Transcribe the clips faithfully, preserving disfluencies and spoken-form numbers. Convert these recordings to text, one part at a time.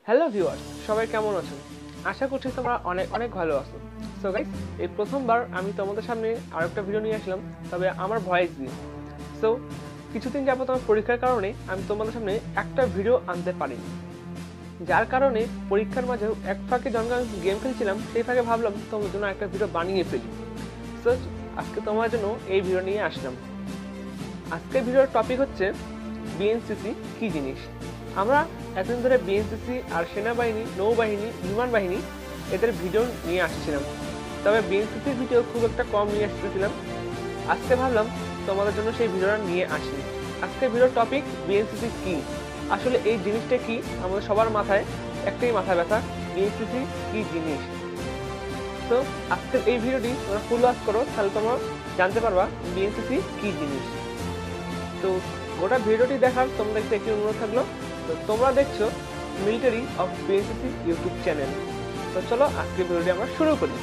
Hello viewers, সবাই কেমন আছেন? আশা করছি তোমরা অনেক অনেক ভালো আছো। সো গাইস, এই প্রথমবার আমি তোমাদের সামনে আরেকটা ভিডিও নিয়ে আসলাম, তবে আমার ভয়েস দিয়ে। সো কিছুদিন যাবত আমার পরীক্ষার কারণে আমি তোমাদের সামনে একটা ভিডিও আনতে পারিনি, যার কারণে পরীক্ষার মাঝেও এক ফাঁকে যখন আমি গেম খেলছিলাম সেই ফাঁকে ভাবলাম তোমাদের জন্য একটা ভিডিও বানিয়ে ফেলি। সো আজকে তোমার জন্য এই ভিডিও নিয়ে আসলাম। আজকের ভিডিওর টপিক হচ্ছে বিএনসিসি কী জিনিস। আমরা এতদিন ধরে বিএনসিসি আর সেনাবাহিনী, নৌবাহিনী, বিমান বাহিনী এদের ভিডিও নিয়ে আসছিলাম, তবে বিএনসিসির ভিডিও খুব একটা কম নিয়ে আসতেছিলাম। আজকে ভাবলাম তোমাদের জন্য সেই ভিডিওটা নিয়ে আসি। আজকের ভিডিওর টপিক বিএনসিসি কী, আসলে এই জিনিসটা কি। আমাদের সবার মাথায় একটাই মাথা ব্যথা, বিএনসিসি কী জিনিস। তো আজকের এই ভিডিওটি তোমরা ফুল ওয়াচ করো, তাহলে তোমরা জানতে পারবা বিএনসিসি কী জিনিস। তো গোটা ভিডিওটি দেখার তোমাদের একটি অনুরোধ থাকলো। তো তোমরা দেখছো military of BNCC YouTube channel. তো চলো আজকের ভিডিওটি আমরা শুরু করি।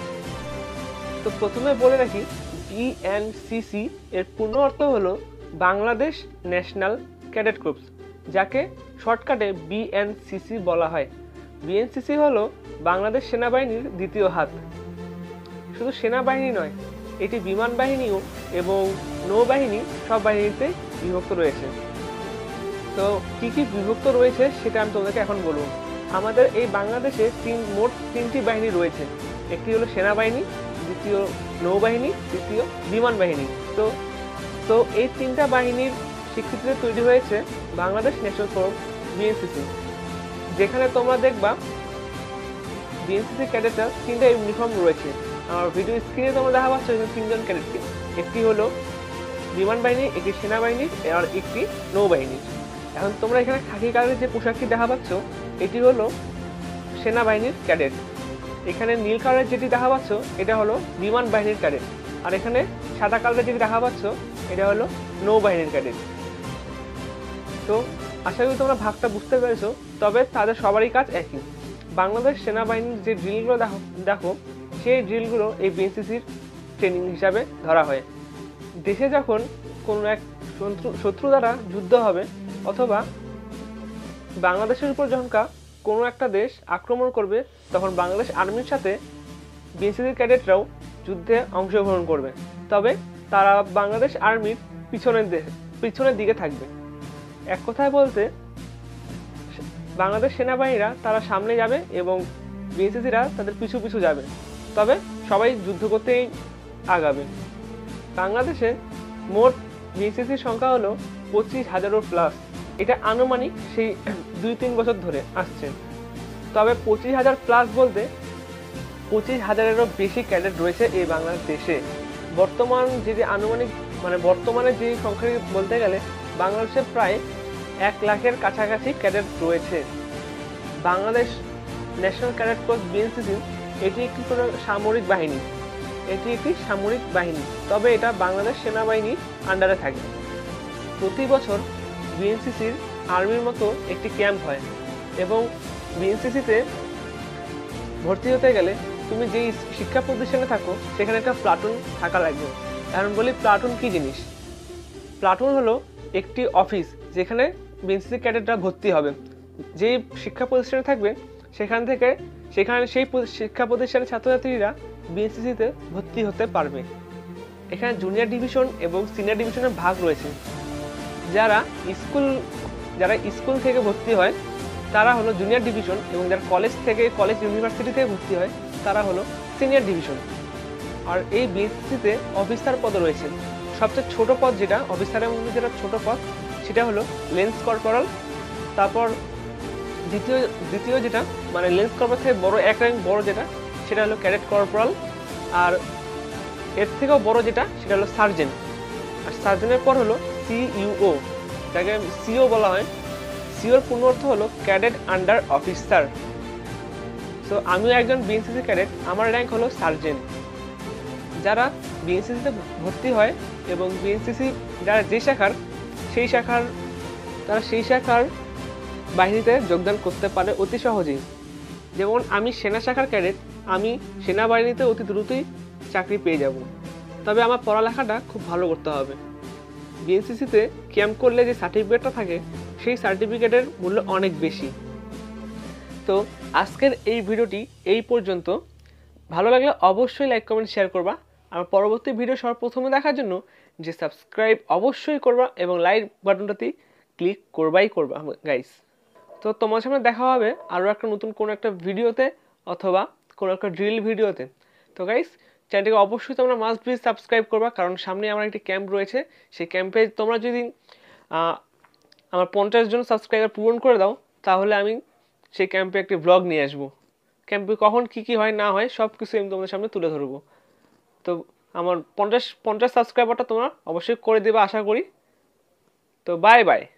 তো প্রথমে বলে রাখি, বিএনসিসি এর পূর্ণ অর্থ হলো বাংলাদেশ ন্যাশনাল ক্যাডেট কর্পস, যাকে শর্টকাটে বিএনসিসি বলা হয়। বিএনসিসি হলো বাংলাদেশ সেনাবাহিনীর দ্বিতীয় হাত। শুধু সেনাবাহিনী নয়, এটি বিমান বাহিনীও এবং নৌবাহিনী সব বাহিনীতে বিভক্ত রয়েছে। তো কী কী বিভক্ত রয়েছে সেটা আমি তোমাদেরকে এখন বলবো। আমাদের এই বাংলাদেশে তিন মোট তিনটি বাহিনী রয়েছে। একটি হলো সেনাবাহিনী, দ্বিতীয় নৌবাহিনী, তৃতীয় বিমান বাহিনী। তো তো এই তিনটা বাহিনীর স্বীকৃতিতে তৈরি হয়েছে বাংলাদেশ ন্যাশনাল ফোর্স বিএনসিসি, যেখানে তোমরা দেখবা বিএনসিসি ক্যাডেটের তিনটা ইউনিফর্ম রয়েছে। আমার ভিডিও স্ক্রিনে তোমরা দেখা পাচ্ছ তিনজন ক্যাডেটকে। একটি হলো বিমান বাহিনী, একটি সেনাবাহিনী আর একটি নৌবাহিনী। এখন তোমরা এখানে খাকি কালারের যে পোশাকটি দেখা পাচ্ছ এটি হলো সেনাবাহিনীর ক্যাডেট। এখানে নীল কালারের যেটি দেখা পাচ্ছ এটা হলো বিমান বাহিনীর ক্যাডেট, আর এখানে সাদা কালারের যেটি দেখা পাচ্ছ এটা হলো নৌবাহিনীর ক্যাডেট। তো আশা করি তোমরা ভাগটা বুঝতে পেরেছো, তবে তাদের সবারই কাজ একই। বাংলাদেশ সেনাবাহিনীর যে ড্রিলগুলো দেখো দেখো সেই ড্রিলগুলো এই বিএনসিসির ট্রেনিং হিসাবে ধরা হয়। দেশে যখন কোনো এক শত্রু শত্রু দ্বারা যুদ্ধ হবে, অথবা বাংলাদেশের উপর যখন কোনো একটা দেশ আক্রমণ করবে, তখন বাংলাদেশ আর্মির সাথে বিএনসিসির ক্যাডেটরাও যুদ্ধে অংশগ্রহণ করবে। তবে তারা বাংলাদেশ আর্মির পিছনের পিছনের দিকে থাকবে। এক কথায় বলতে, বাংলাদেশ সেনাবাহিনীরা তারা সামনে যাবে এবং বিএনসিসিরা তাদের পিছু পিছু যাবে, তবে সবাই যুদ্ধ করতেই আগাবে। বাংলাদেশে মোট বিএনসিসির সংখ্যা হলো পঁচিশ হাজারও প্লাস। এটা আনুমানিক সেই দুই তিন বছর ধরে আসছে। তবে পঁচিশ হাজার প্লাস বলতে পঁচিশ হাজারেরও বেশি ক্যাডেট রয়েছে এই বাংলাদেশে। বর্তমান যদি আনুমানিক মানে বর্তমানে যে সংখ্যা বলতে গেলে বাংলাদেশে প্রায় এক লাখের কাছাকাছি ক্যাডেট রয়েছে। Bangladesh National Cadet Corps BNCC এটি একটি কোনো সামরিক বাহিনী এটি একটি সামরিক বাহিনী তবে এটা বাংলাদেশ সেনাবাহিনীর আন্ডারে থাকে। প্রতি বছর বিএনসিসির আর্মির মতো একটি ক্যাম্প হয়, এবং বিএনসিসিতে ভর্তি হতে গেলে তুমি যেই শিক্ষা প্রতিষ্ঠানে থাকো সেখানে একটা প্লাটুন থাকা লাগবে। এখন বলি প্লাটুন কী জিনিস। প্লাটুন হলো একটি অফিস যেখানে বিএনসিসি ক্যাডেটরা ভর্তি হবে। যেই শিক্ষা প্রতিষ্ঠানে থাকবে সেখান থেকে সেখানে সেই শিক্ষা প্রতিষ্ঠানের ছাত্রছাত্রীরা বিএনসিসিতে ভর্তি হতে পারবে। এখানে জুনিয়র ডিভিশন এবং সিনিয়র ডিভিশনের ভাগ রয়েছে। যারা স্কুল যারা স্কুল থেকে ভর্তি হয় তারা হলো জুনিয়র ডিভিশন, এবং যারা কলেজ থেকে কলেজ ইউনিভার্সিটি থেকে ভর্তি হয় তারা হলো সিনিয়র ডিভিশন। আর এই বিএনসিসিতে অফিসার পদ রয়েছে। সবচেয়ে ছোট পদ যেটা অফিসারের মধ্যে যেটা ছোট পদ সেটা হলো লেন্স কর্পোরাল। তারপর দ্বিতীয় দ্বিতীয় যেটা মানে লেন্স কর্পোরাল থেকে বড় এক র্যাঙ্ক বড় যেটা সেটা হলো ক্যাডেট কর্পোরাল। আর এর থেকেও বড় যেটা সেটা হলো সার্জেন্ট। আর সার্জেন্টের পর হলো সিইউও, যাকে সিও বলা হয়। সিওর পূর্ণ অর্থ হলো ক্যাডেট আন্ডার অফিসার। সো আমিও একজন বিএনসিসি ক্যাডেট, আমার র্যাঙ্ক হলো সার্জেন্ট। যারা বিএনসিসিতে ভর্তি হয় এবং বিএনসিসি যারা যে শাখার সেই শাখার তারা সেই শাখার বাহিনীতে যোগদান করতে পারে অতি সহজেই। যেমন আমি সেনা শাখার ক্যাডেট, আমি সেনাবাহিনীতে অতি দ্রুতই চাকরি পেয়ে যাব, তবে আমার পড়ালেখাটা খুব ভালো করতে হবে। বিএনসিসিতে ক্যাম্প করলে যে সার্টিফিকেটটা থাকে সেই সার্টিফিকেটের মূল্য অনেক বেশি। তো আজকের এই ভিডিওটি এই পর্যন্ত। ভালো লাগলে অবশ্যই লাইক কমেন্ট শেয়ার করবা। আর পরবর্তী ভিডিও সবার প্রথমে দেখার জন্য যে সাবস্ক্রাইব অবশ্যই করবা এবং লাইক বাটনটাতে ক্লিক করবাই করবা গাইস। তো তোমার সামনে দেখা হবে আরও একটা নতুন কোনো একটা ভিডিওতে অথবা কোনো একটা ড্রিল ভিডিওতে। তো গাইস চ্যানেলটিকে অবশ্যই তোমরা মাস্ট বি সাবস্ক্রাইব করবা, কারণ সামনে আমার একটি ক্যাম্প রয়েছে। সেই ক্যাম্পে তোমরা যদি আমার পঞ্চাশ জন সাবস্ক্রাইবার পূরণ করে দাও তাহলে আমি সেই ক্যাম্পে একটি ব্লগ নিয়ে আসবো। ক্যাম্পে কখন কী কী হয় না হয় সব কিছু আমি তোমাদের সামনে তুলে ধরবো। তো আমার পঞ্চাশ পঞ্চাশ সাবস্ক্রাইবারটা তোমরা অবশ্যই করে দেবে আশা করি। তো বাই বাই।